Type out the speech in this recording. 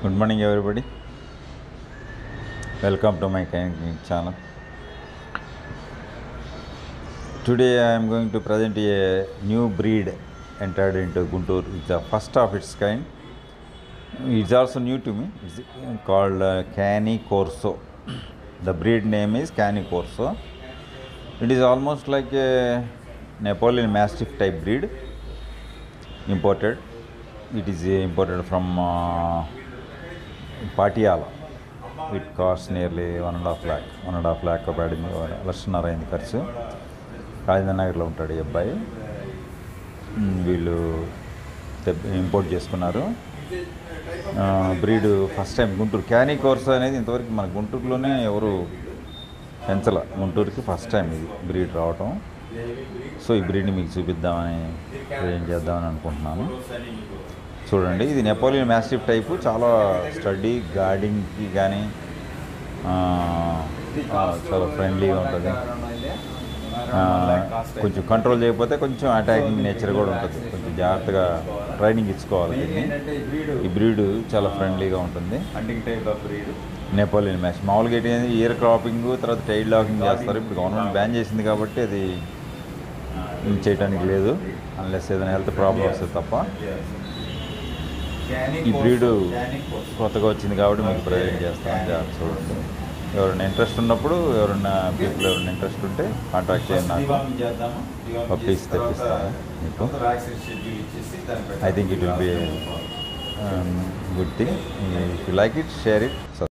Good morning, everybody. Welcome to my channel. Today I am going to present a new breed entered into Guntur. It's the first of its kind. It's also new to me. It's called Cane Corso. The breed name is Cane Corso. It is almost like a Napoleon Mastiff type breed, imported. It is imported from Patiala. It costs nearly 1.5 lakh పడింది. లక్షన్నర అయింది ఖర్చు. రాజేంద్రనగర్లో ఉంటాడు ఈ అబ్బాయి. వీళ్ళు import చేసుకున్నారు. Breed first time Guntur Cane Corso అనేది ఇంతవరకు మన గుంటూరులోనే ఎవరు పెంచల. గుంటూరుకి ఫస్ట్ టైం ఇది బ్రీడ్ రావటం. సో ఈ బ్రీడ్ని మీకు చూపిద్దామని ఏం చేద్దామని అనుకుంటున్నాను. చూడండి, ఇది నెపోలియన్ మ్యాస్టిఫ్ టైపు. చాలా స్టడీ, గార్డింగ్కి కానీ చాలా ఫ్రెండ్లీగా ఉంటుంది. కొంచెం కంట్రోల్ చేయకపోతే కొంచెం అటాకింగ్ నేచర్ కూడా ఉంటుంది. కొంచెం జాగ్రత్తగా ట్రైనింగ్ ఇచ్చుకోవాలి దీన్ని. ఈ బ్రీడ్ చాలా ఫ్రెండ్లీగా ఉంటుంది. Hunting type of breed Napoleon మ్యాచ్. మామూలుగా ఏంటి, ఇయర్ క్రాపింగ్ తర్వాత టైల్ లాకింగ్ చేస్తారు. ఇప్పుడు గవర్నమెంట్ బ్యాన్ చేసింది కాబట్టి అది చేయడానికి లేదు, అన్లెస్ ఏదైనా హెల్త్ ప్రాబ్లం వస్తుంది తప్ప. ఈ బ్రీడ్ కొత్తగా వచ్చింది కాబట్టి మీకు ప్రజెంట్ చేస్తాను. జాగ్రత్త చూడండి. ఎవరైనా ఇంట్రెస్ట్ ఉన్నప్పుడు, ఎవరైనా ఇంట్రెస్ట్ ఉంటే కాంటాక్ట్ చేయండి. నాకు పప్పీస్ తెప్పిస్తాను మీకు. I think it will be good thing. If you like it, share it.